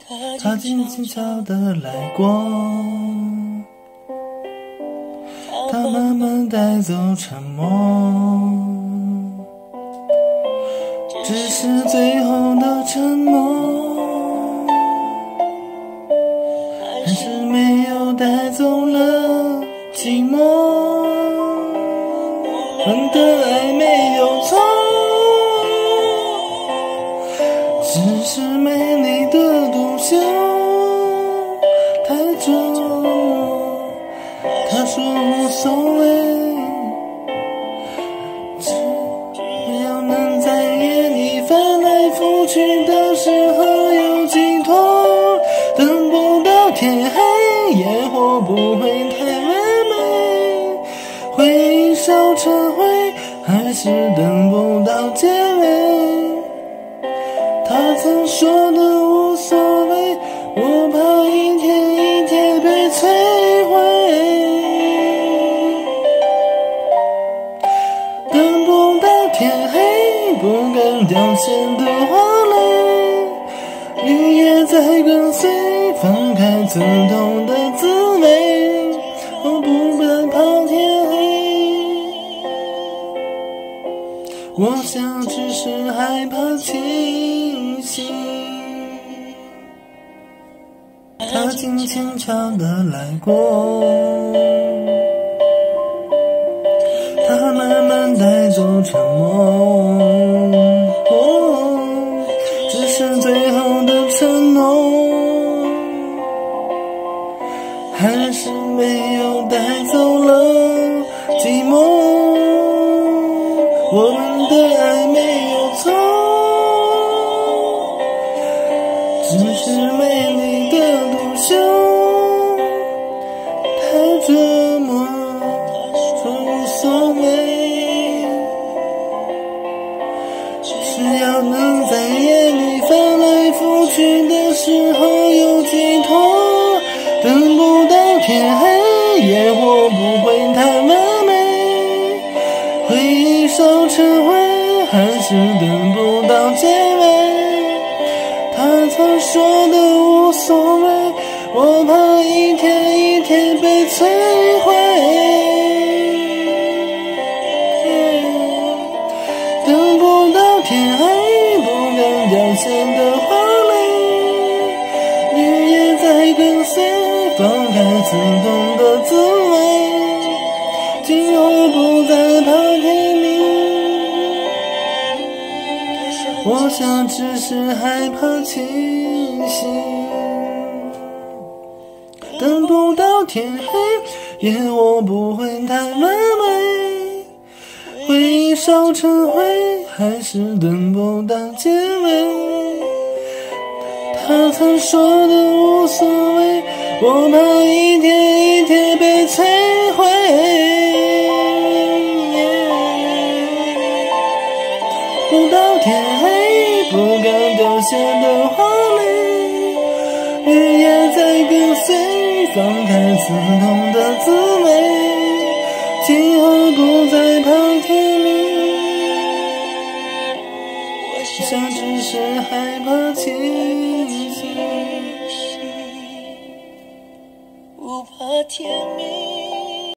他静悄悄地来过，他慢慢带走沉默，只是最后的沉默，还是没有带走了寂寞。我们的爱没有错，只是美丽的独秀太折磨。他说无所谓，只要能在夜里翻来覆去的时候有寄托。等不到天黑，烟火不会太完美，回忆烧成灰，还是等不到结尾。他曾说的无所谓，我怕一天一天被摧毁。等不到天黑，不敢凋谢的花蕾，绿叶在跟随，放开刺痛的滋味。我不敢怕天黑，我想只是害怕清醒。他静悄悄地来过，他慢慢带走沉默，只是最后的承诺，还是没有带走了寂寞。我们的爱没有错，只是美丽的独秀太折磨。说无所谓，只要能在夜里翻来覆去的时候有寄托。等不到天黑，烟火不会太完美，回忆烧成灰，还是等不到结尾。他曾说的无所谓，我怕一天一天被摧毁。等不到天黑，不敢凋谢的花蕾，绿叶在跟随，放开刺痛的滋味。今后不再怕天明，我想只是害怕清醒。等不到天黑，烟火不会太完美，回忆烧成灰，还是等不到结尾。他曾说的无所谓，我怕一天一天被摧毁。不到天黑，不敢凋谢的花蕾，绿叶在跟随，放开刺痛的滋味。今后不再怕天明，我想只是害怕清醒，不怕天明。